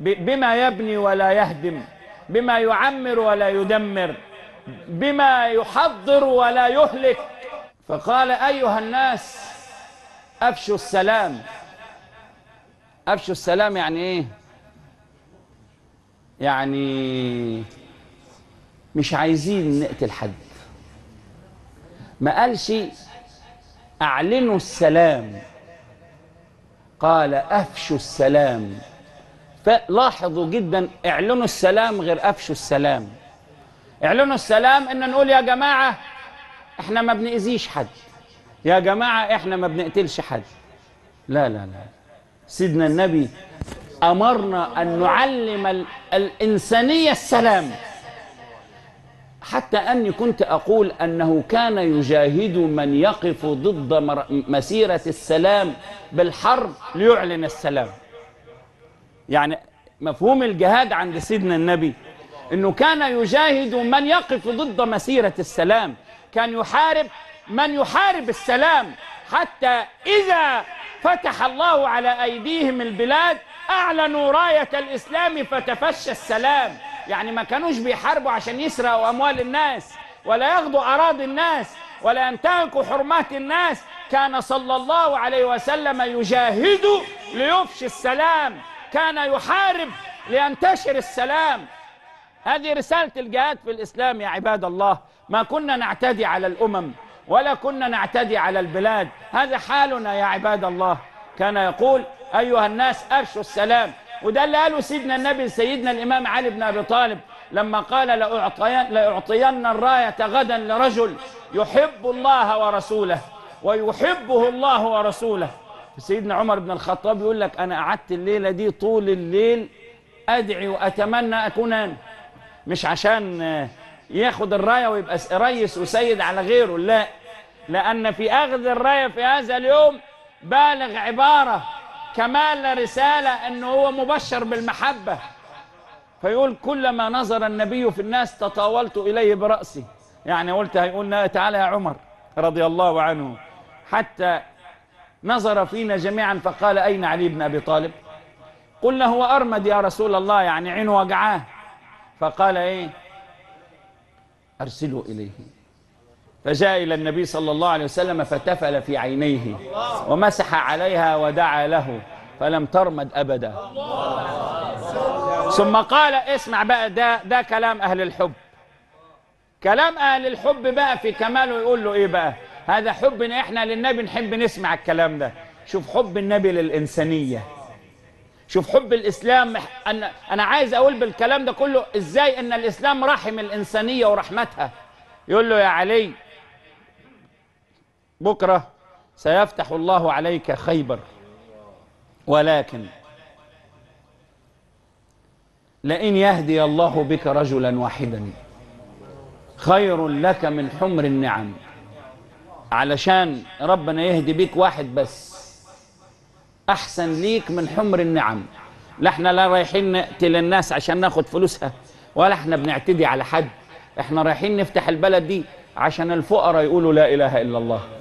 بما يبني ولا يهدم، بما يعمر ولا يدمر، بما يحضر ولا يهلك. فقال أيها الناس أفشوا السلام. أفشوا السلام يعني إيه؟ يعني مش عايزين نقتل حد. ما قالش أعلنوا السلام، قال أفشوا السلام. فلاحظوا جدا، اعلنوا السلام غير أفشوا السلام. اعلنوا السلام إن نقول يا جماعة احنا ما بنأذيش حد، يا جماعة احنا ما بنقتلش حد. لا لا لا، سيدنا النبي أمرنا أن نعلم الإنسانية السلام، حتى أني كنت أقول أنه كان يجاهد من يقف ضد مسيرة السلام بالحرب ليعلن السلام. يعني مفهوم الجهاد عند سيدنا النبي أنه كان يجاهد من يقف ضد مسيرة السلام، كان يحارب من يحارب السلام، حتى إذا فتح الله على أيديهم البلاد أعلنوا راية الإسلام فتفشى السلام. يعني ما كانوش بيحاربوا عشان يسرقوا أموال الناس ولا ياخدوا أراضي الناس ولا ينتهكوا حرمات الناس، كان صلى الله عليه وسلم يجاهد ليفشي السلام، كان يحارب لينتشر السلام. هذه رسالة الجهاد في الإسلام يا عباد الله. ما كنا نعتدي على الأمم ولا كنا نعتدي على البلاد، هذا حالنا يا عباد الله. كان يقول أيها الناس أفشوا السلام. وده اللي قاله سيدنا النبي سيدنا الإمام علي بن أبي طالب لما قال لأعطين الراية غدا لرجل يحب الله ورسوله ويحبه الله ورسوله. سيدنا عمر بن الخطاب يقول لك أنا قعدت الليلة دي طول الليل أدعي وأتمنى أكون أنا، مش عشان ياخد الراية ويبقى ريس وسيد على غيره، لا، لأن في أخذ الراية في هذا اليوم بالغ عبارة كمال رسالة أنه هو مبشر بالمحبة. فيقول كلما نظر النبي في الناس تطاولت إليه برأسي، يعني قلت هيقول تعالى يا عمر رضي الله عنه، حتى نظر فينا جميعا فقال أين علي بن أبي طالب؟ قلنا هو أرمد يا رسول الله، يعني عينه وجعاه. فقال إيه؟ أرسلوا إليه. فجاء إلى النبي صلى الله عليه وسلم فتفل في عينيه ومسح عليها ودعا له فلم ترمد أبدا. ثم قال اسمع بقى، ده كلام أهل الحب. كلام أهل الحب بقى في كماله. يقول له إيه بقى؟ هذا حبنا إحنا للنبي، نحب نسمع الكلام ده. شوف حب النبي للإنسانية، شوف حب الإسلام. أنا عايز أقول بالكلام ده كله إزاي أن الإسلام رحم الإنسانية ورحمتها. يقول له يا علي بكرة سيفتح الله عليك خيبر، ولكن لئن يهدي الله بك رجلا واحدا خير لك من حمر النعم. علشان ربنا يهدي بيك واحد بس أحسن ليك من حمر النعم. لا احنا لا رايحين نقتل الناس عشان ناخد فلوسها، ولا احنا بنعتدي على حد. احنا رايحين نفتح البلد دي عشان الفقراء يقولوا لا إله إلا الله.